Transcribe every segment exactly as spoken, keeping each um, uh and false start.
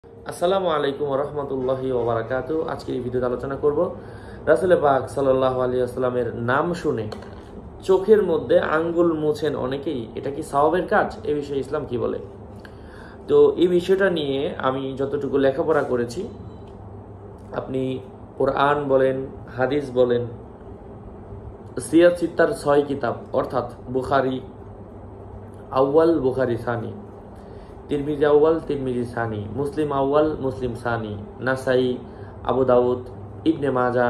আসসালামু আলাইকুম ওয়া রাহমাতুল্লাহি ওয়া বারাকাতুহু। আজকের এই ভিডিওতে আলোচনা করব রাসূল পাক সাল্লাল্লাহু আলাইহি ওয়াসাল্লামের নাম শুনে চোখের মধ্যে আঙ্গুল মুছেন অনেকেই, এটা কি সওয়াবের কাজ? এই বিষয়ে ইসলাম কি বলে? তো এই বিষয়টা নিয়ে আমি যতটুকু লেখাপড়া করেছি, আপনি কোরআন বলেন, হাদিস বলেন, সিয়াত সিত্তার ছয় কিতাব অর্থাৎ বুখারী আউয়াল, বুখারী সানি, তিরমিজি আউয়াল, তিরমিজি সানি, মুসলিম আউয়াল, মুসলিম সানি, নাসাই, আবু দাউদ, ইবনে মাজা,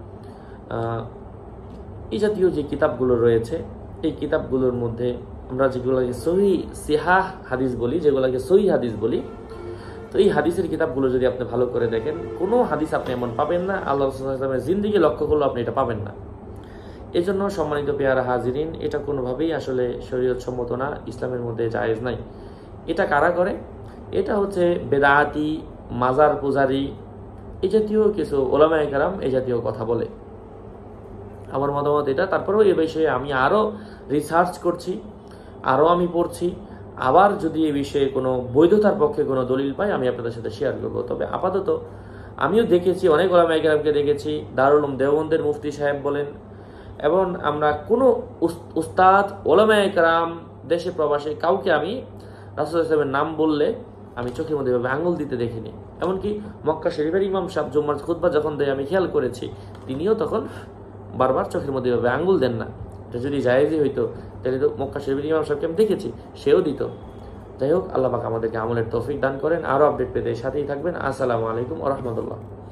এই জাতীয় যে কিতাবগুলো রয়েছে, এই কিতাবগুলোর মধ্যে আমরা যেগুলোকে সহি সিহাহ হাদিস বলি, যেগুলোকে সহি হাদিস বলি, তো এই হাদিসের কিতাবগুলো যদি আপনি ভালো করে দেখেন, কোনো হাদিস আপনি এমন পাবেন না, আল্লাহ রাসূল সাল্লাল্লাহু আলাইহি ওয়াসাল্লামের জিন্দেগি লক্ষ্য করলেও আপনি এটা পাবেন না। এজন্য সম্মানিত পেয়ারা হাজিরিন, এটা কোনোভাবেই আসলে শরীয়ত সম্মত না, ইসলামের মধ্যে জায়েজ নাই। এটা কারা করে? এটা হচ্ছে বেদাতি, মাজার পূজারি, এই জাতীয় কিছু ওলামায়ে কেরাম এই জাতীয় কথা বলে। আমার মতামত এটা। তারপরেও এ বিষয়ে আমি আরও রিসার্চ করছি, আরও আমি পড়ছি, আবার যদি এ বিষয়ে কোনো বৈধতার পক্ষে কোনো দলিল পাই আমি আপনাদের সাথে শেয়ার করব। তবে আপাতত আমিও দেখেছি, অনেক ওলামায়ে কেরামকে দেখেছি, দারুল উলুম দেওবন্দের মুফতি সাহেব বলেন, এবং আমরা কোনো উস্তাদ, ওলামায়ে কেরাম, দেশে প্রবাসে কাউকে আমি রাসূল সাল্লাল্লাহু আলাইহি ওয়াসাল্লামের নাম বললে আমি চোখের মধ্যে এভাবে আঙুল দিতে দেখিনি। এমনকি মক্কা শরীফের ইমাম সাহেব জুম্মার খুতবা যখন দেয় আমি খেয়াল করেছি, তিনিও তখন বারবার চোখের মধ্যে এভাবে আঙুল দেন না। এটা যদি জায়েজই হইতো তাহলে তো মক্কা শরীফের ইমাম সাহেবকে আমি দেখেছি, সেও দিত। যাই হোক, আল্লাহ পাক আমাদেরকে আমলের তৌফিক দান করেন। আরও আপডেট পেতে সাথেই থাকবেন। আসসালামু আলাইকুম ওয়া রাহমাতুল্লাহ।